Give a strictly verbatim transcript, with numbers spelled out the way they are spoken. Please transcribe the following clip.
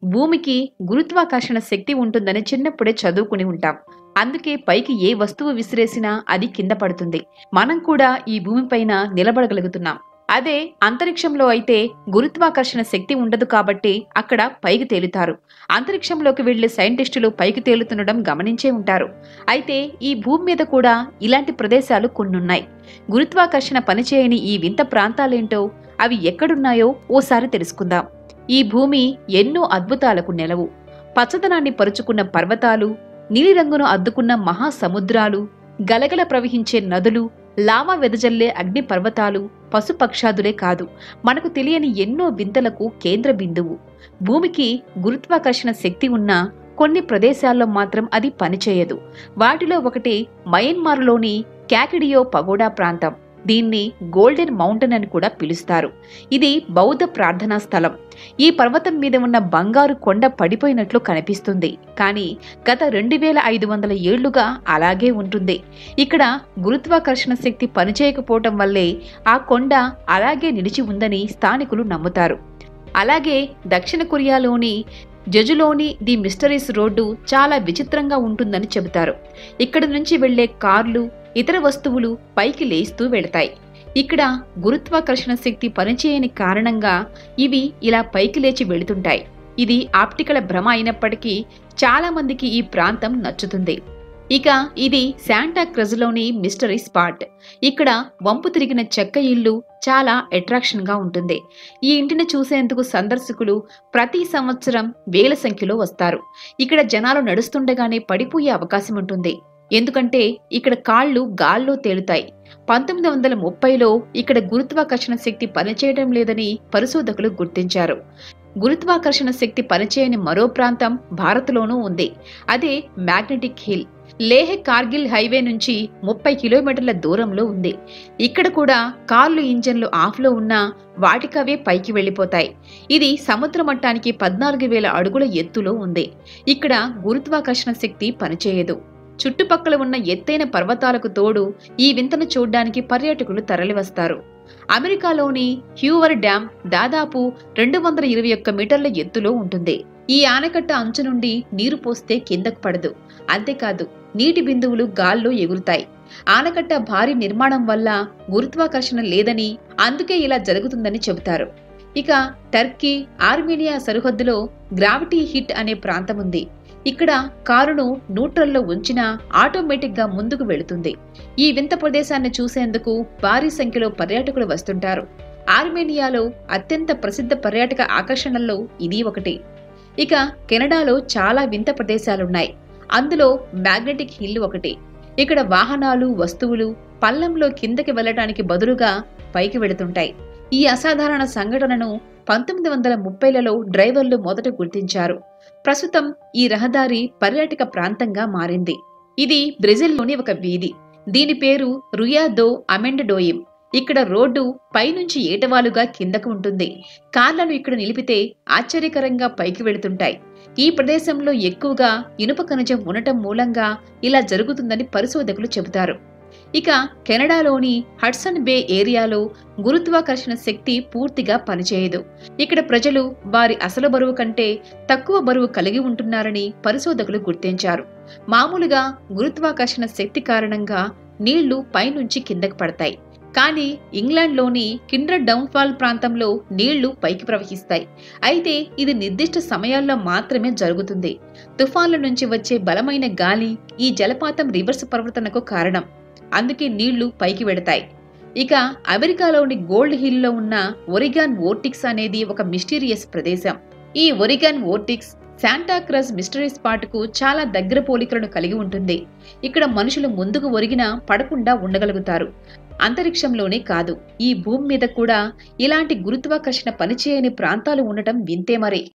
భూమికి గురుత్వాకర్షణ శక్తి ఉంటుందని చిన్నప్పుడే చదువుకుని ఉంటాం. అందుకే పైకి ఏ వస్తువు విసిరేసినా అది కింద పడుతుంది. మనం కూడా ఈ భూమిపైన నిలబడగలుగుతున్నాం. అదే అంతరిక్షంలో అయితే గురుత్వాకర్షణ శక్తి ఉండదు కాబట్టి అక్కడ పైకి తేలుతారు. అంతరిక్షంలోకి వెళ్లే సైంటిస్టులు పైకి తేలుతుండడం గమనించే ఉంటారు. అయితే ఈ భూమి మీద కూడా ఇలాంటి ప్రదేశాలు కొన్నున్నాయి. గురుత్వాకర్షణ పనిచేయని ఈ వింత ప్రాంతాలేంటో, అవి ఎక్కడున్నాయో ఓసారి తెలుసుకుందాం. ఈ భూమి ఎన్నో అద్భుతాలకు నెలవు. పచ్చదనాన్ని పరుచుకున్న పర్వతాలు, నీలిరంగును అద్దుకున్న మహాసముద్రాలు, గలగల ప్రవహించే నదులు, లావా వెదజల్లే అగ్ని పర్వతాలు, పశుపక్షాదులే కాదు, మనకు తెలియని ఎన్నో వింతలకు కేంద్ర బిందువు. భూమికి గురుత్వాకర్షణ శక్తి ఉన్నా కొన్ని ప్రదేశాల్లో మాత్రం అది పనిచేయదు. వాటిలో ఒకటి మయన్మార్లోని క్యాకిడియో పగోడా ప్రాంతం. దీన్ని గోల్డెన్ మౌంటైన్ అని కూడా పిలుస్తారు. ఇది బౌద్ధ ప్రార్థనా స్థలం. ఈ పర్వతం మీద ఉన్న బంగారు కొండ పడిపోయినట్లు కనిపిస్తుంది, కానీ గత రెండు వేల ఐదు వందల ఏళ్లుగా అలాగే ఉంటుంది. ఇక్కడ గురుత్వాకర్షణ శక్తి పనిచేయకపోవటం వల్లే ఆ కొండ అలాగే నిలిచి ఉందని స్థానికులు నమ్ముతారు. అలాగే దక్షిణ కొరియాలోని జెజులోని ది మిస్టరీస్ రోడ్డు చాలా విచిత్రంగా ఉంటుందని చెబుతారు. ఇక్కడి నుంచి వెళ్లే కార్లు, ఇతర వస్తువులు పైకి లేస్తూ వెళతాయి. ఇక్కడ గురుత్వాకర్షణ శక్తి పనిచేయని కారణంగా ఇవి ఇలా పైకి లేచి వెళుతుంటాయి. ఇది ఆప్టికల్ భ్రమ అయినప్పటికీ చాలా మందికి ఈ ప్రాంతం నచ్చుతుంది. ఇక ఇది శాంటా క్రజ్లోని మిస్టరీ స్పాట్. ఇక్కడ వంపు తిరిగిన చెక్క ఇల్లు చాలా అట్రాక్షన్ గా ఉంటుంది. ఈ ఇంటిని చూసేందుకు సందర్శకులు ప్రతి సంవత్సరం వేల సంఖ్యలో వస్తారు. ఇక్కడ జనాలు నడుస్తుండగానే పడిపోయే అవకాశం ఉంటుంది. ఎందుకంటే ఇక్కడ కాళ్లు గాల్లో తేలుతాయి. పంతొమ్మిది వందల ముప్పైలో ఇక్కడ గురుత్వాకర్షణ శక్తి పనిచేయడం లేదని పరిశోధకులు గుర్తించారు. గురుత్వాకర్షణ శక్తి పనిచేయని మరో ప్రాంతం భారత్లోనూ ఉంది. అదే magnetic hill. Leh Kargil highway నుంచి ముప్పై కిలోమీటర్ల దూరంలో ఉంది. ఇక్కడ కూడా కార్లు ఇంజన్లు ఆఫ్లో ఉన్నా వాటికవే పైకి వెళ్లిపోతాయి. ఇది సముద్ర మట్టానికి పద్నాలుగు వేల అడుగుల ఎత్తులో ఉంది. ఇక్కడ గురుత్వాకర్షణ శక్తి పనిచేయదు. చుట్టుపక్కల ఉన్న ఎత్తైన పర్వతాలకు తోడు ఈ వింతను చూడ్డానికి పర్యాటకులు తరలివస్తారు. అమెరికాలోని హ్యూవర్ డ్యాం దాదాపు రెండు వందల ఇరవై ఒక్క మీటర్ల ఎత్తులో ఉంటుంది. ఈ ఆనకట్ట అంచు నుండి నీరు పోస్తే కిందకు పడదు. అంతేకాదు, నీటి బిందువులు గాల్లో ఎగురుతాయి. ఆనకట్ట భారీ నిర్మాణం వల్ల గురుత్వాకర్షణ లేదని, అందుకే ఇలా జరుగుతుందని చెబుతారు. ఇక టర్కీ, ఆర్మేనియా సరిహద్దులో గ్రావిటీ హిట్ అనే ప్రాంతం ఉంది. ఇక్కడ కారును న్యూట్రల్లో ఉంచినా ఆటోమేటిక్ గా ముందుకు వెళుతుంది. ఈ వింత ప్రదేశాన్ని చూసేందుకు భారీ సంఖ్యలో పర్యాటకులు వస్తుంటారు. ఆర్మేనియాలో అత్యంత ప్రసిద్ధ పర్యాటక ఆకర్షణల్లో ఇది ఒకటి. ఇక కెనడాలో చాలా వింత ప్రదేశాలున్నాయి. అందులో మ్యాగ్నెటిక్ హిల్ ఒకటి. ఇక్కడ వాహనాలు, వస్తువులు పల్లంలో కిందకి వెళ్లడానికి బదులుగా పైకి వెళుతుంటాయి. ఈ అసాధారణ సంఘటనను పంతొమ్మిది వందల ముప్పైలలో డ్రైవర్లు మొదట గుర్తించారు. ప్రస్తుతం ఈ రహదారి పర్యాటక ప్రాంతంగా మారింది. ఇది బ్రెజిల్లోని ఒక వీధి. దీని పేరు రుయా దో అమెండడోయిం. ఇక్కడ రోడ్డు పైనుంచి ఏటవాలుగా కిందకు ఉంటుంది. కార్లను ఇక్కడ నిలిపితే ఆశ్చర్యకరంగా పైకి వెళుతుంటాయి. ఈ ప్రదేశంలో ఎక్కువగా ఇనుప ఖనిజం ఉండటం మూలంగా ఇలా జరుగుతుందని పరిశోధకులు చెబుతారు. ఇక కెనడాలోని హడ్సన్ బే ఏరియాలో గురుత్వాకర్షణ శక్తి పూర్తిగా పనిచేయదు. ఇక్కడ ప్రజలు వారి అసలు బరువు కంటే తక్కువ బరువు కలిగి ఉంటున్నారని పరిశోధకులు గుర్తించారు. మామూలుగా గురుత్వాకర్షణ శక్తి కారణంగా నీళ్లు పైనుంచి కిందకు పడతాయి. కానీ ఇంగ్లాండ్లోని కిండ్రడ్ డౌన్ఫాల్ ప్రాంతంలో నీళ్లు పైకి ప్రవహిస్తాయి. అయితే ఇది నిర్దిష్ట సమయాల్లో మాత్రమే జరుగుతుంది. తుఫాన్ల నుంచి వచ్చే బలమైన గాలి ఈ జలపాతం రివర్స్ ప్రవర్తనకు కారణం. అందుకే నీళ్లు పైకి వెడతాయి. ఇక అమెరికాలోని గోల్డ్ హిల్ లో ఉన్న ఒరిగాన్ వోర్టిక్స్ అనేది ఒక మిస్టీరియస్ ప్రదేశం. ఈ Oregon vortex Santa Cruz mystery spot కు చాలా దగ్గర పోలికలను కలిగి ఉంటుంది. ఇక్కడ మనుషులు ముందుకు ఒరిగినా పడకుండా ఉండగలుగుతారు. అంతరిక్షంలోనే కాదు, ఈ భూమి మీద కూడా ఇలాంటి గురుత్వాకర్షణ పనిచేయని ప్రాంతాలు ఉండటం వింతే మరి.